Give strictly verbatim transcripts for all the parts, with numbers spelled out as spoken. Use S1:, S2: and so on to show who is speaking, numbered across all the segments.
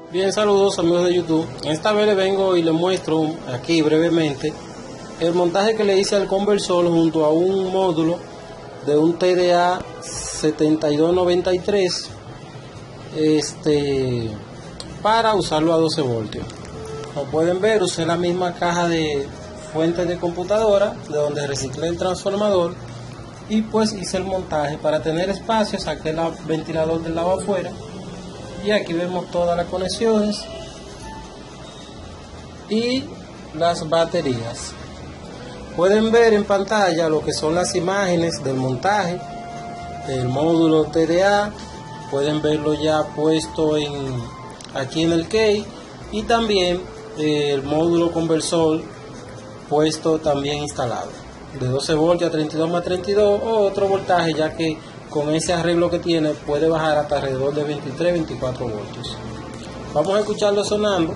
S1: Bien, saludos amigos de YouTube. Esta vez le vengo y le muestro aquí brevemente el montaje que le hice al conversor junto a un módulo de un T D A setenta y dos noventa y tres este, para usarlo a doce voltios. Como pueden ver, usé la misma caja de fuente de computadora de donde reciclé el transformador y pues hice el montaje. Para tener espacio saqué el ventilador del lado afuera y aquí vemos todas las conexiones y las baterías. Pueden ver en pantalla lo que son las imágenes del montaje del módulo T D A. Pueden verlo ya puesto en aquí en el key, y también eh, el módulo conversor puesto también instalado de doce voltios a treinta y dos más treinta y dos, o otro voltaje, ya que con ese arreglo que tiene puede bajar hasta alrededor de veintitrés veinticuatro voltios. Vamos a escucharlo sonando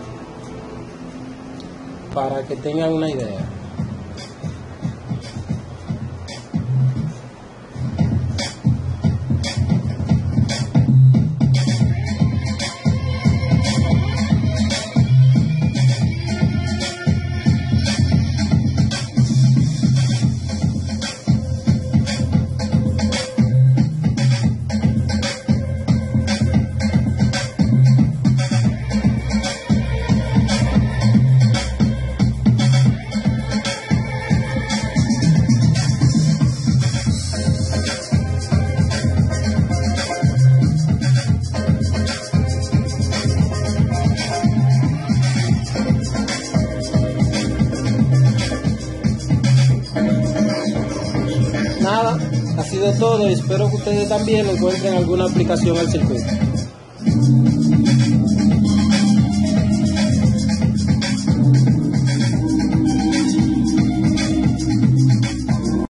S1: para que tengan una idea. Nada, ha sido todo y espero que ustedes también encuentren alguna aplicación al circuito.